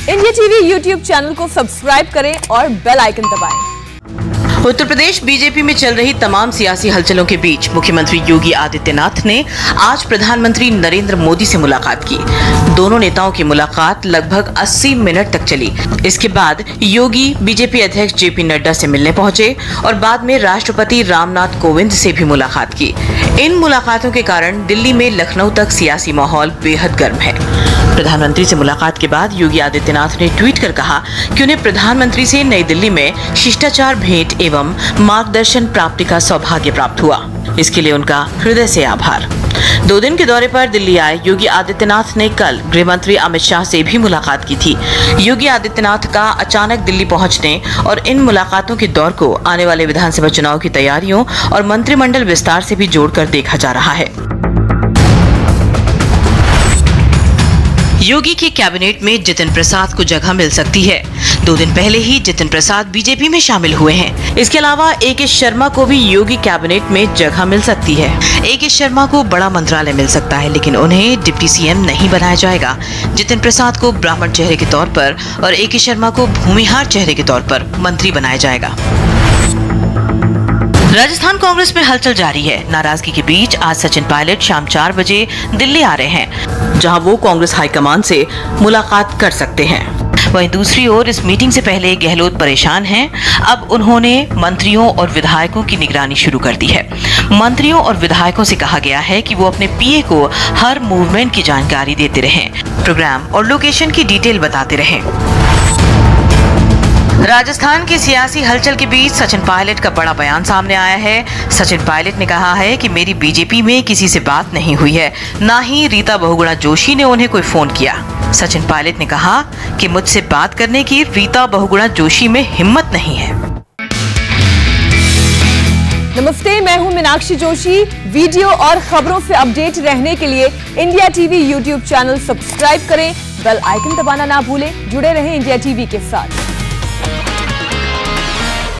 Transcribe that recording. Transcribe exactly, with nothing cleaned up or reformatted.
India TV YouTube channel को subscribe करें और बेल आइकन दबाएं। उत्तर प्रदेश बीजेपी में चल रही तमाम सियासी हलचलों के बीच मुख्यमंत्री योगी आदित्यनाथ ने आज प्रधानमंत्री नरेंद्र मोदी से मुलाकात की। दोनों नेताओं की मुलाकात लगभग अस्सी मिनट तक चली। इसके बाद योगी बीजेपी अध्यक्ष जेपी नड्डा से मिलने पहुंचे और बाद में राष्ट्रपति रामनाथ कोविंद से भी मुलाकात की। इन मुलाकातों के कारण दिल्ली में लखनऊ तक सियासी माहौल बेहद गर्म है। प्रधानमंत्री से मुलाकात के बाद योगी आदित्यनाथ ने ट्वीट कर कहा कि उन्हें प्रधानमंत्री से नई दिल्ली में शिष्टाचार भेंट एवं मार्गदर्शन प्राप्ति का सौभाग्य प्राप्त हुआ। इसके लिए उनका हृदय से आभार। दो दिन के दौरे पर दिल्ली आए योगी आदित्यनाथ ने कल गृह मंत्री अमित शाह से भी मुलाकात की थी। योगी आदित्यनाथ का अचानक दिल्ली पहुंचने और इन मुलाकातों के दौर को आने वाले विधानसभा चुनाव की तैयारियों और मंत्रिमंडल विस्तार से भी जोड़कर देखा जा रहा है। योगी के कैबिनेट में जितिन प्रसाद को जगह मिल सकती है। दो दिन पहले ही जितिन प्रसाद बीजेपी में शामिल हुए हैं। इसके अलावा ए के शर्मा को भी योगी कैबिनेट में जगह मिल सकती है। ए के शर्मा को बड़ा मंत्रालय मिल सकता है, लेकिन उन्हें डिप्टी सीएम नहीं बनाया जाएगा। जितिन प्रसाद को ब्राह्मण चेहरे के तौर पर और ए के शर्मा को भूमिहार चेहरे के तौर पर मंत्री बनाया जाएगा। राजस्थान कांग्रेस में हलचल जारी है। नाराजगी के बीच आज सचिन पायलट शाम चार बजे दिल्ली आ रहे हैं, जहां वो कांग्रेस हाईकमान से मुलाकात कर सकते हैं। वहीं दूसरी ओर इस मीटिंग से पहले गहलोत परेशान हैं। अब उन्होंने मंत्रियों और विधायकों की निगरानी शुरू कर दी है। मंत्रियों और विधायकों से कहा गया है कि वो अपने पीए को हर मूवमेंट की जानकारी देते रहें, प्रोग्राम और लोकेशन की डिटेल बताते रहें। राजस्थान की सियासी हलचल के बीच सचिन पायलट का बड़ा बयान सामने आया है। सचिन पायलट ने कहा है कि मेरी बीजेपी में किसी से बात नहीं हुई है, ना ही रीता बहुगुणा जोशी ने उन्हें कोई फोन किया। सचिन पायलट ने कहा कि मुझसे बात करने की रीता बहुगुणा जोशी में हिम्मत नहीं है। नमस्ते, मैं हूं मीनाक्षी जोशी। वीडियो और खबरों से अपडेट रहने के लिए India TV YouTube channel subscribe करें, बेल आइकन दबाना ना भूलें। जुड़े रहें इंडिया टीवी के साथ।